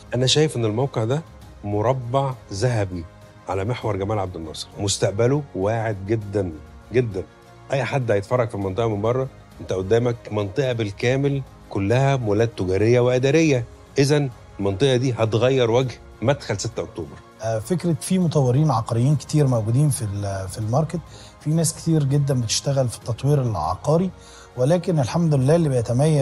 أنا شايف إن الموقع ده مربع ذهبي على محور جمال عبد الناصر، مستقبله واعد جدا جدا. أي حد هيتفرج في المنطقة من بره، أنت قدامك منطقة بالكامل كلها مولات تجارية وإدارية، إذن المنطقة دي هتغير وجه مدخل 6 أكتوبر. فكرة في مطورين عقاريين كتير موجودين في الماركت، في ناس كتير جدا بتشتغل في التطوير العقاري، ولكن الحمد لله اللي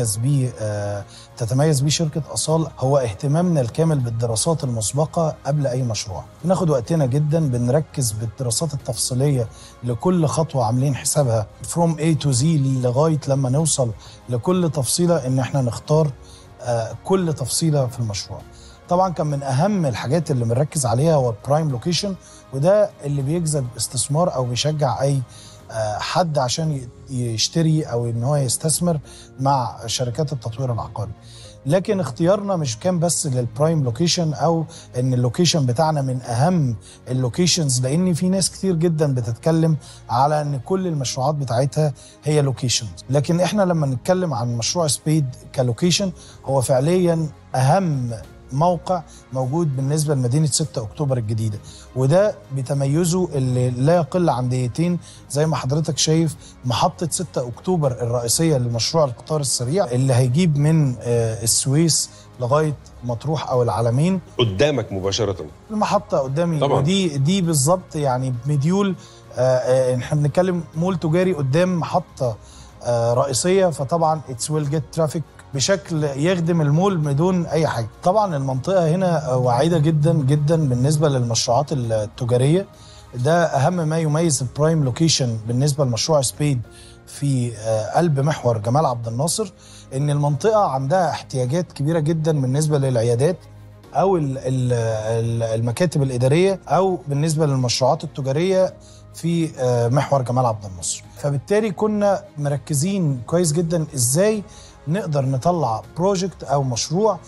تتميز بيه شركة أصال هو اهتمامنا الكامل بالدراسات المسبقة قبل أي مشروع. بناخد وقتنا جدا، بنركز بالدراسات التفصيلية لكل خطوة، عاملين حسابها from A to Z لغاية لما نوصل لكل تفصيلة إن احنا نختار كل تفصيلة في المشروع. طبعا كان من اهم الحاجات اللي بنركز عليها هو البرايم لوكيشن، وده اللي بيجذب استثمار او بيشجع اي حد عشان يشتري او ان هو يستثمر مع شركات التطوير العقاري. لكن اختيارنا مش كان بس للبرايم لوكيشن او ان اللوكيشن بتاعنا من اهم اللوكيشنز، لان في ناس كتير جدا بتتكلم على ان كل المشروعات بتاعتها هي لوكيشنز، لكن احنا لما نتكلم عن مشروع سبيد كلوكيشن هو فعليا اهم موقع موجود بالنسبة لمدينة 6 أكتوبر الجديدة، وده بتميزه اللي لا يقل عن دقيقتين. زي ما حضرتك شايف محطة 6 أكتوبر الرئيسية لمشروع القطار السريع اللي هيجيب من السويس لغاية مطروح أو العلمين قدامك مباشرة. المحطة قدامي طبعا. ودي بالظبط يعني مديول، احنا بنتكلم مول تجاري قدام محطة رئيسية، فطبعا اتس ويل جيت ترافيك بشكل يخدم المول بدون اي حاجه. طبعا المنطقه هنا واعده جدا جدا بالنسبه للمشروعات التجاريه، ده اهم ما يميز البرايم لوكيشن بالنسبه لمشروع سبيد في قلب محور جمال عبد الناصر، ان المنطقه عندها احتياجات كبيره جدا بالنسبه للعيادات او المكاتب الاداريه او بالنسبه للمشروعات التجاريه في محور جمال عبد الناصر. فبالتالي كنا مركزين كويس جدا ازاي نقدر نطلع بروجكت او مشروع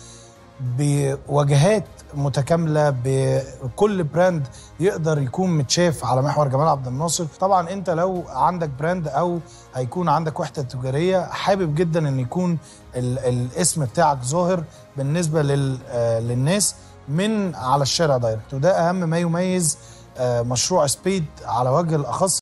بواجهات متكامله، بكل براند يقدر يكون متشاف على محور جمال عبد الناصر. طبعا انت لو عندك براند او هيكون عندك وحده تجاريه، حابب جدا ان يكون الاسم بتاعك ظاهر بالنسبه للناس من على الشارع دايركت، وده اهم ما يميز مشروع سبيد على وجه الاخص.